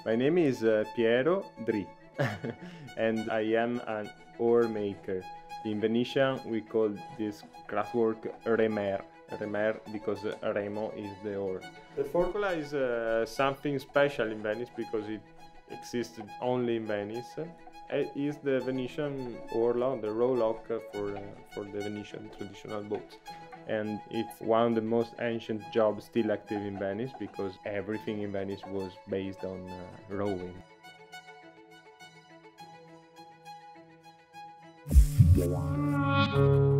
My name is Piero Dri and I am an oar maker. In Venetian we call this craftwork Remer. Remer because remo is the oar. The forcola is something special in Venice because it exists only in Venice. It is the Venetian oarlock, the rowlock for the Venetian traditional boats. And it's one of the most ancient jobs still active in Venice because everything in Venice was based on rowing. Wow.